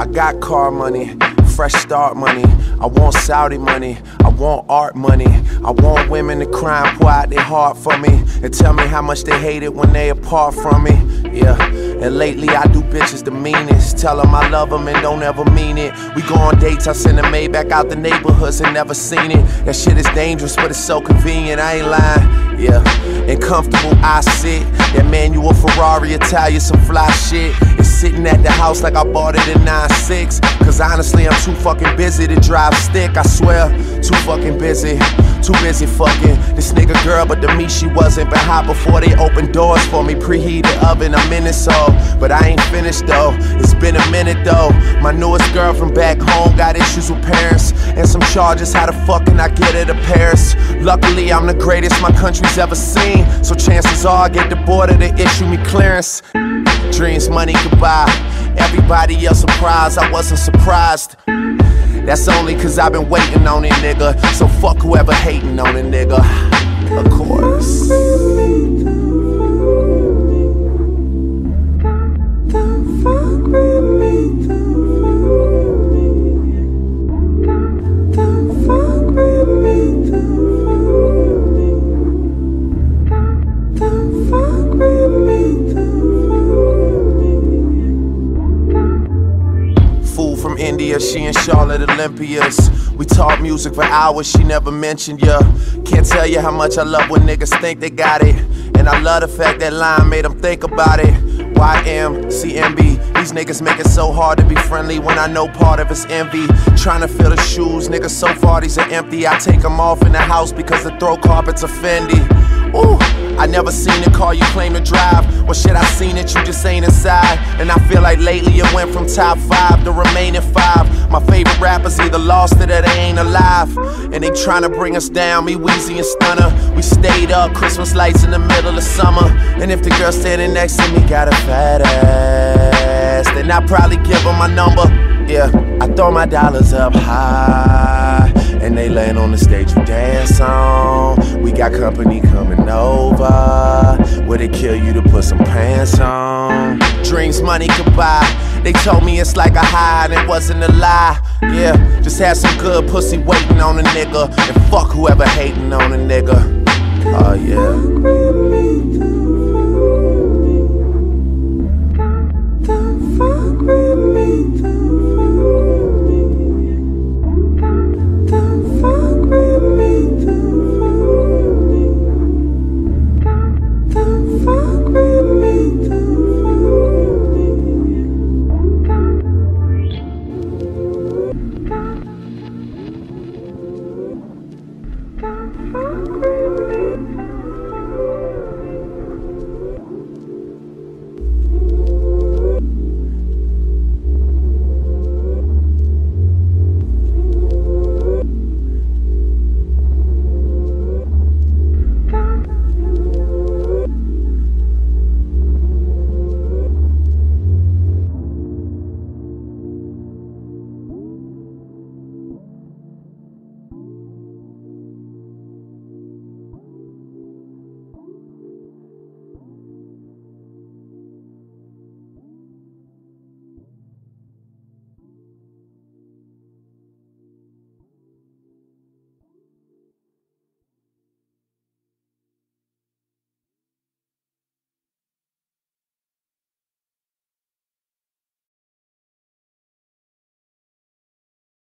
got car money, fresh start money. I want Saudi money, I want art money. I want women to cry and pour out their heart for me and tell me how much they hate it when they apart from me. Yeah, and lately I do bitches the meanest. Tell them I love them and don't ever mean it. We go on dates, I send a maid back out the neighborhoods and never seen it. That shit is dangerous, but it's so convenient, I ain't lying. Yeah, and comfortable I sit. That manual Ferrari, Italian, some fly shit. It's sitting at the house like I bought it in 9-6. Cause honestly, I'm too fucking busy to drive stick, I swear. Too fucking busy, too busy fucking this nigga girl, but to me she wasn't. Been hot before they opened doors for me, preheated oven, I'm in it so. But I ain't finished though, it's been a minute though. My newest girl from back home got issues with parents and some charges, how the fuck can I get her to Paris? Luckily I'm the greatest my country's ever seen, so chances are I get the border to issue me clearance. Dreams money could buy, everybody else surprised, I wasn't surprised. That's only cause I've been waiting on it, nigga. So fuck whoever hating on it, nigga. Of course. From India, she and Charlotte Olympias. We talk music for hours, she never mentioned ya. Can't tell you how much I love when niggas think they got it. And I love the fact that line made them think about it. YMCMB, these niggas make it so hard to be friendly when I know part of it's envy. Trying to fill the shoes, niggas so far these are empty. I take them off in the house because the throw carpets are Fendi. Ooh, I never seen a car you claim to drive. Well shit, I seen it, you just ain't inside. And I feel like lately it went from top 5 to remaining 5. My favorite rappers either lost it or they ain't alive. And they tryna bring us down, me, Weezy and Stunner. We stayed up, Christmas lights in the middle of summer. And if the girl standing next to me got a fat ass, then I probably give her my number. Yeah, I throw my dollars up high and they laying on the stage you dance on. We got company coming over, would it kill you to put some pants on? Dreams money could buy, they told me it's like a high and it wasn't a lie. Yeah, just had some good pussy waiting on a nigga, and fuck whoever hating on a nigga. Oh yeah.